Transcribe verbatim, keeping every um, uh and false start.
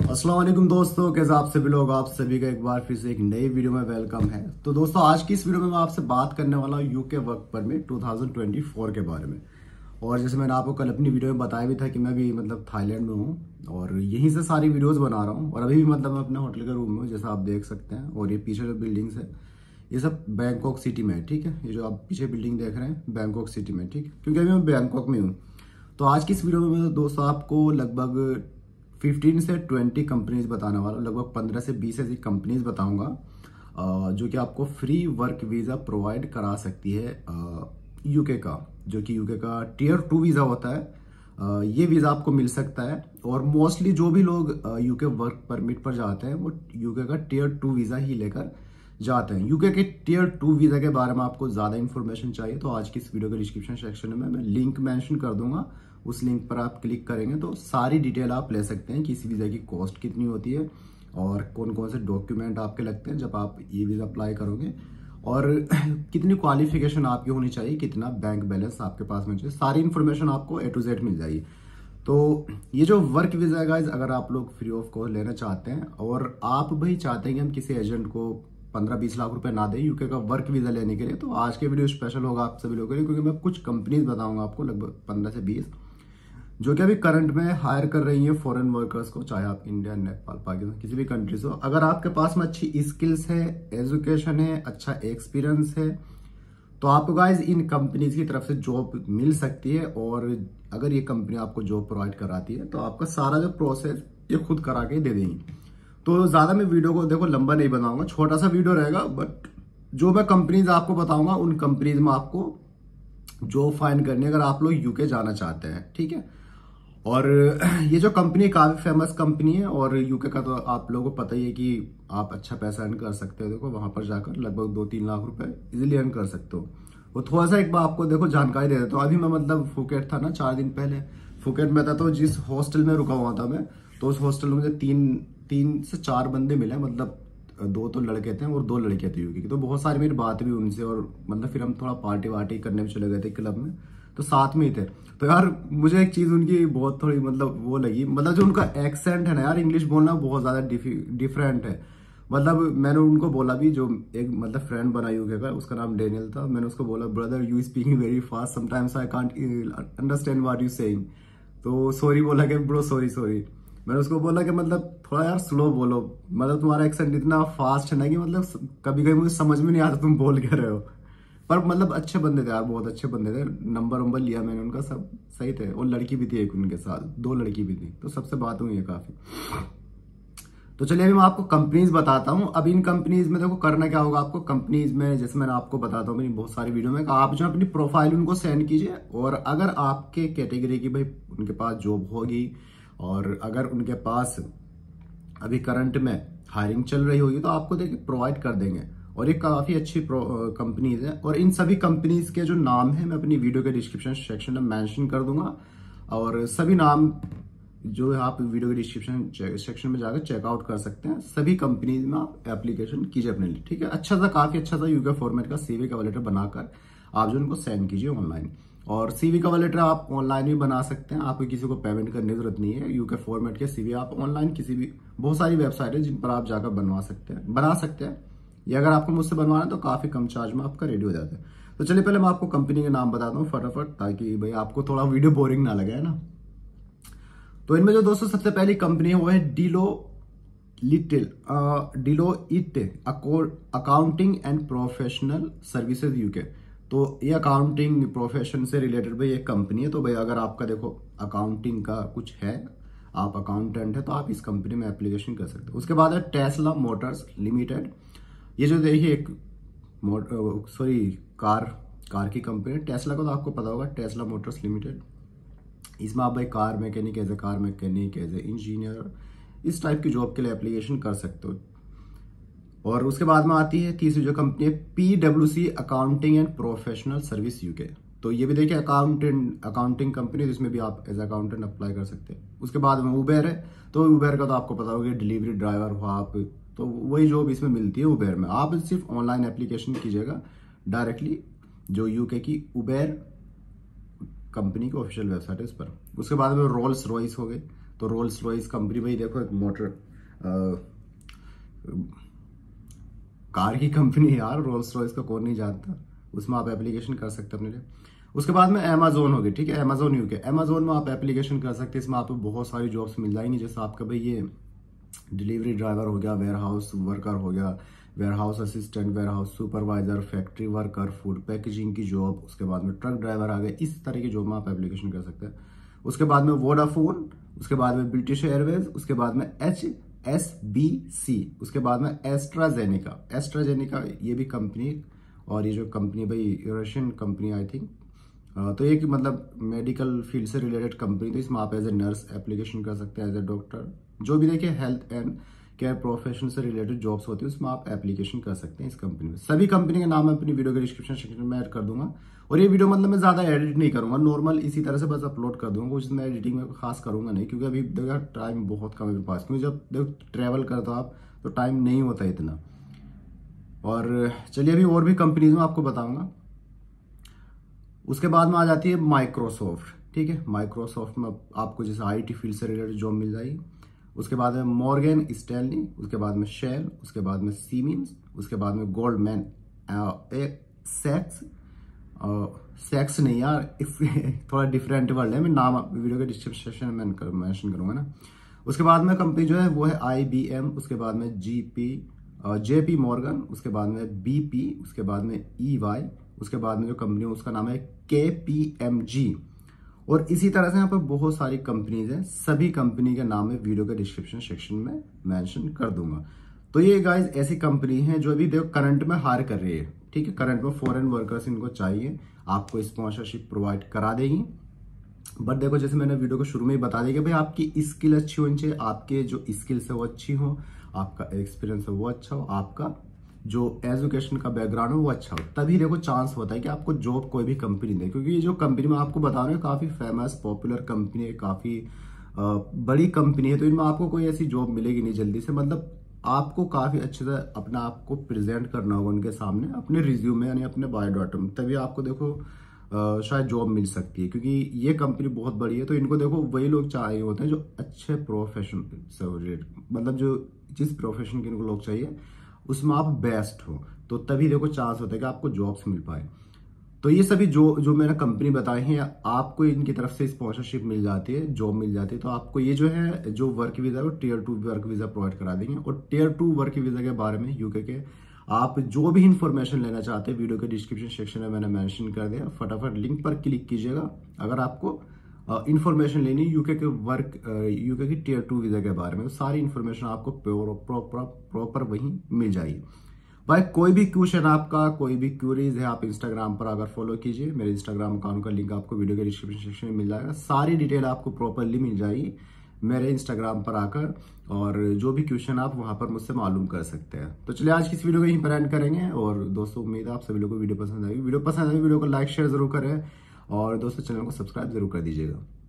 अस्सलाम वालेकुम दोस्तों, कैसे आप सभी लोग। आप सभी का एक बार फिर से एक नई वीडियो में वेलकम है। तो दोस्तों, आज की इस वीडियो में मैं आपसे बात करने वाला हूँ यूके वर्क परमिट दो हज़ार चौबीस के बारे में। और जैसे मैंने आपको कल अपनी वीडियो में बताया भी था कि मैं भी मतलब थाईलैंड में हूँ और यहीं से सारी वीडियोस बना रहा हूँ। और अभी भी मतलब मैं अपने होटल के रूम में हूँ, जैसा आप देख सकते हैं। और ये पीछे जो बिल्डिंग्स है ये सब बैंकॉक सिटी में है, ठीक है। ये जो आप पीछे बिल्डिंग देख रहे हैं बैंकॉक सिटी में, ठीक है, क्योंकि अभी मैं बैंकॉक में हूँ। तो आज की इस वीडियो में मैं दोस्तों आपको लगभग पंद्रह से बीस कंपनीज बताने वाला हूँ। लगभग पंद्रह से बीस ऐसी कंपनीज बताऊंगा जो कि आपको फ्री वर्क वीजा प्रोवाइड करा सकती है यूके का, जो कि यूके का टीयर टू वीजा होता है। ये वीजा आपको मिल सकता है। और मोस्टली जो भी लोग यूके वर्क परमिट पर जाते हैं वो यूके का टीयर टू वीजा ही लेकर जाते हैं। यूके के टीयर टू वीजा के बारे में आपको ज्यादा इंफॉर्मेशन चाहिए तो आज की इस वीडियो के डिस्क्रिप्शन सेक्शन में मैं लिंक मेंशन कर दूंगा। उस लिंक पर आप क्लिक करेंगे तो सारी डिटेल आप ले सकते हैं कि इस वीजा की कॉस्ट कितनी होती है और कौन कौन से डॉक्यूमेंट आपके लगते हैं जब आप ये वीजा अप्लाई करोगे, और कितनी क्वालिफिकेशन आपकी होनी चाहिए, कितना बैंक बैलेंस आपके पास में चाहिए, सारी इन्फॉर्मेशन आपको ए टू जेड मिल जाएगी। तो ये जो वर्क वीजा है गाइस, अगर आप लोग फ्री ऑफ कॉस्ट लेना चाहते हैं और आप भाई चाहते हैं कि हम किसी एजेंट को पंद्रह बीस लाख रुपए ना दें यूके का वर्क वीजा लेने के लिए, तो आज के वीडियो स्पेशल होगा आप सभी लोगों के लिए, क्योंकि मैं कुछ कंपनीज बताऊंगा आपको लगभग पंद्रह से बीस जो कि अभी करंट में हायर कर रही है फॉरेन वर्कर्स को, चाहे आप इंडिया, नेपाल, पाकिस्तान, किसी भी कंट्री से हो। अगर आपके पास में अच्छी स्किल्स है, एजुकेशन है, अच्छा एक्सपीरियंस है, तो आपको गाइज इन कंपनीज की तरफ से जॉब मिल सकती है। और अगर ये कंपनी आपको जॉब प्रोवाइड कराती है तो आपका सारा जो प्रोसेस ये खुद करा के दे देंगी। तो ज्यादा मैं वीडियो को देखो लंबा नहीं बनाऊंगा, छोटा सा वीडियो रहेगा, बट जो मैं कंपनीज आपको बताऊंगा उन कंपनीज में आपको जॉब फाइंड करनी है अगर आप लोग यूके जाना चाहते हैं, ठीक है। और ये जो कंपनी काफी फेमस कंपनी है और यूके का तो आप लोगों को पता ही है कि आप अच्छा पैसा अर्न कर सकते हो। देखो वहां पर जाकर लगभग दो तीन लाख रुपए इजीली अर्न कर सकते हो। वो थोड़ा सा एक बार आपको देखो जानकारी दे देता हूँ। अभी मैं मतलब फुकेट था ना, चार दिन पहले फुकेट में था, तो जिस हॉस्टल में रुका हुआ था मैं, तो उस हॉस्टल में मुझे तीन तीन से चार बंदे मिले, मतलब दो तो लड़के थे और दो लड़कियां थी यूके की। तो बहुत सारी मेरी बात भी उनसे, और मतलब फिर हम थोड़ा पार्टी वार्टी करने भी चले गए थे क्लब में, तो साथ में ही थे। तो यार मुझे एक चीज उनकी बहुत थोड़ी मतलब वो लगी, मतलब जो उनका एक्सेंट है ना यार, इंग्लिश बोलना बहुत ज्यादा डिफरेंट है। मतलब मैंने उनको बोला भी, जो एक मतलब फ्रेंड बना यूके का, उसका नाम डेनियल था, मैंने उसको बोला brother you speaking very fast, sometimes I can't understand what you saying. तो सॉरी बोला कि ब्रो सॉरी सॉरी। मैंने उसको बोला कि मतलब थोड़ा यार स्लो बोलो, मतलब तुम्हारा एक्सेंट इतना फास्ट है ना कि मतलब कभी कभी मुझे समझ में नहीं आता तुम बोल क्या रहे हो। पर मतलब अच्छे बंदे थे यार, बहुत अच्छे बंदे थे। नंबर वंबर लिया मैंने उनका, सब सही थे। और लड़की भी थी एक उनके साथ, दो लड़की भी थी, तो सबसे बात हुई है काफी। तो चलिए अभी मैं आपको कंपनीज बताता हूँ। अब इन कंपनीज में देखो करना क्या होगा आपको। कंपनीज में जैसे मैंने आपको बताता हूँ मेरी बहुत सारी वीडियो में, आप जो अपनी प्रोफाइल उनको सेंड कीजिए, और अगर आपके कैटेगरी की भाई उनके पास जॉब होगी और अगर उनके पास अभी करंट में हायरिंग चल रही होगी तो आपको देखिए प्रोवाइड कर देंगे। और ये काफी अच्छी कंपनीज है, और इन सभी कंपनीज के जो नाम है मैं अपनी वीडियो के डिस्क्रिप्शन सेक्शन में मेंशन कर दूंगा। और सभी नाम जो है आप वीडियो के डिस्क्रिप्शन सेक्शन में जाकर चेकआउट कर सकते हैं। सभी कंपनीज में आप एप्लीकेशन कीजिए अपने लिए, ठीक है। अच्छा सा, काफी अच्छा सा यूके फॉर्मेट का सीवी कवर लेटर बनाकर आप जो उनको सेंड कीजिए ऑनलाइन। और सीवी कवर लेटर आप ऑनलाइन भी बना सकते हैं, आपको किसी को पेमेंट करने की जरूरत नहीं है। यूके फॉर्मेट के सीवी आप ऑनलाइन किसी भी, बहुत सारी वेबसाइट है जिन पर आप जाकर बनवा सकते हैं बना सकते हैं या अगर आपको मुझसे बनवाना है तो काफी कम चार्ज में आपका रेडी हो जाता है। तो चलिए पहले मैं आपको कंपनी के नाम बताता हूँ फटाफट, ताकि भाई आपको थोड़ा वीडियो बोरिंग ना लगे, है ना। तो इनमें जो दोस्तों सबसे पहली कंपनी है वो है डिलो लिटिल Deloitte accounting and professional services UK. तो ये अकाउंटिंग प्रोफेशन से रिलेटेड भाई एक कंपनी है। तो भाई अगर आपका देखो अकाउंटिंग का कुछ है, आप अकाउंटेंट है, तो आप इस कंपनी में एप्लीकेशन कर सकते हो। उसके बाद है टेस्ला मोटर्स लिमिटेड। ये जो देखिए एक सॉरी कार कार की कंपनी है टेस्ला को, तो आपको पता होगा टेस्ला मोटर्स लिमिटेड। इसमें आप भाई car mechanic, as a car mechanic, as a engineer, इस टाइप की जॉब के लिए एप्लीकेशन कर सकते हो। और उसके बाद में आती है तीसरी जो कंपनी है पीडब्ल्यूसी accounting and professional service UK. तो ये भी देखिए अकाउंटेंट अकाउंटिंग कंपनी, जिसमें भी आप एज अकाउंटेंट अप्लाई कर सकते हैं। उसके बाद में उबेर है। तो उबेर का तो आपको पता होगा डिलीवरी ड्राइवर हो आप, तो वही जॉब इसमें मिलती है उबेर में। आप सिर्फ ऑनलाइन एप्लीकेशन कीजिएगा डायरेक्टली जो यूके की उबेर कंपनी की ऑफिशियल वेबसाइट है इस पर। उसके बाद में रोल्स रॉयस हो गए। तो रोल्स रॉयस कंपनी भाई देखो एक मोटर कार की कंपनी है यार, रोल्स रॉयस का कौन नहीं जानता, उसमें आप एप्लीकेशन कर सकते हैं अपने लिए। उसके बाद में अमेजोन होगी, ठीक है, अमेजोन यूके, अमेजोन में आप एप्लीकेशन कर सकते हैं। इसमें आपको बहुत सारी जॉब्स मिल जाएंगी, जैसे आपका भाई ये डिलीवरी ड्राइवर हो गया, वेयर हाउस वर्कर हो गया, warehouse assistant, warehouse supervisor, factory worker, food packaging की जॉब, उसके बाद में ट्रक ड्राइवर आ गए, इस तरह की जॉब में आप एप्लीकेशन कर सकते हैं। उसके बाद में वोडाफोन, उसके बाद में ब्रिटिश एयरवेज, उसके बाद में एच एस बी सी, उसके बाद में एस्ट्राजेनिका, एस्ट्राजेनिका ये भी कंपनी, और ये जो कंपनी भाई रशियन कंपनी आई थिंक, तो ये कि मतलब मेडिकल फील्ड से रिलेटेड कंपनी, तो इसमें आप एज ए नर्स एप्लीकेशन कर सकते हैं, एज ए डॉक्टर, जो भी देखिए हेल्थ एंड केयर प्रोफेशन से रिलेटेड जॉब्स होती है उसमें आप एप्लीकेशन कर सकते हैं इस कंपनी में। सभी कंपनी के नाम मैं अपनी वीडियो के डिस्क्रिप्शन सेक्शन में ऐड कर दूंगा, और ये वीडियो मतलब मैं ज्यादा एडिट नहीं करूंगा, नॉर्मल इसी तरह से बस अपलोड कर दूंगा, कुछ मैं एडिटिंग में खास करूंगा नहीं, क्योंकि अभी देखा टाइम बहुत कम है मेरे पास, क्योंकि जब देखो ट्रेवल करते हो आप तो टाइम नहीं होता इतना। और चलिए अभी और भी कंपनीज में आपको बताऊंगा। उसके बाद में आ जाती है माइक्रोसॉफ्ट, ठीक है, माइक्रोसॉफ्ट में आपको जैसे आईटी फील्ड से रिलेटेड जॉब मिल जाएगी। उसके बाद में मॉर्गन स्टैनली, उसके बाद में शेल, उसके बाद में सीमेंस, उसके बाद में गोल्डमैन सैक्स, सैक्स नहीं यार थोड़ा डिफरेंट वर्ड है, मैं नाम वीडियो के डिस्क्रिप्शन सेक्शन में मेंशन करूंगा ना। उसके बाद में कंपनी जो है वो है आई बी एम, उसके बाद में जीपी जेपी मॉर्गन, उसके बाद में बीपी, उसके बाद में ई वाई, उसके बाद में जो कंपनी है उसका नाम है के पी एम जी, और इसी तरह से यहाँ पर बहुत सारी कंपनीज हैं, सभी कंपनी के नाम मैं वीडियो के डिस्क्रिप्शन सेक्शन में मेंशन कर दूंगा। तो ये गाइज ऐसी कंपनी है जो अभी देखो करंट में हायर कर रही है, ठीक है, करंट में फॉरेन वर्कर्स इनको चाहिए, आपको स्पॉन्सरशिप प्रोवाइड करा देगी। बट देखो जैसे मैंने वीडियो को शुरू में ही बता दिया कि भाई आपकी स्किल अच्छी होनी चाहिए, आपके जो स्किल्स है वो अच्छी हो, आपका एक्सपीरियंस है वो अच्छा हो, आपका जो एजुकेशन का बैकग्राउंड है वो अच्छा हो, तभी देखो चांस होता है कि आपको जॉब कोई भी कंपनी दे। क्योंकि ये जो कंपनी मैं आपको बता रहा हूँ काफी फेमस पॉपुलर कंपनी है, काफी बड़ी कंपनी है, तो इनमें आपको कोई ऐसी जॉब मिलेगी नहीं जल्दी से। मतलब आपको काफी अच्छे से अपना आपको प्रेजेंट करना होगा उनके सामने, अपने रिज्यूमे यानी अपने बायोडाटा में, तभी आपको देखो आ, शायद जॉब मिल सकती है। क्योंकि ये कंपनी बहुत बड़ी है, तो इनको देखो वही लोग चाहिए होते हैं जो अच्छे प्रोफेशन से रिलेटेड, मतलब जो जिस प्रोफेशन के इनको लोग चाहिए उसमें आप बेस्ट हो, तो तभी देखो चांस होता है कि आपको जॉब्स मिल पाए। तो ये सभी जो जो मैंने कंपनी बताई हैं, आपको इनकी तरफ से स्पॉन्सरशिप मिल जाती है, जॉब मिल जाती है, तो आपको ये जो है जो वर्क वीजा है वो tier two work visa provide करा देंगे। और टीयर टू वर्क वीजा के बारे में यूके के आप जो भी इंफॉर्मेशन लेना चाहते हैं वीडियो के डिस्क्रिप्शन सेक्शन में मैंने मेंशन कर दिया, फटाफट लिंक पर क्लिक कीजिएगा अगर आपको इंफॉर्मेशन uh, लेनी यूके के वर्क यूके की टीयर टू वीजा के बारे में, तो सारी इंफॉर्मेशन आपको प्रॉपर प्रॉपर वहीं मिल जाएगी। भाई कोई भी क्वेश्चन आपका, कोई भी क्यूरीज है, आप इंस्टाग्राम पर अगर फॉलो कीजिए, मेरे इंस्टाग्राम अकाउंट का लिंक आपको वीडियो के डिस्क्रिप्शन सेक्शन में मिल जाएगा, सारी डिटेल आपको प्रॉपरली मिल जाएगी मेरे इंस्टाग्राम पर आकर, और जो भी क्वेश्चन आप वहां पर मुझसे मालूम कर सकते हैं। तो चलिए आज की इस वीडियो को यहीं पर एंड करेंगे, और दोस्तों उम्मीद है आप सभी लोगों को वीडियो पसंद आएगी। वीडियो पसंद आएगी वीडियो को लाइक शेयर जरूर करें, और दोस्तों चैनल को सब्सक्राइब जरूर कर दीजिएगा।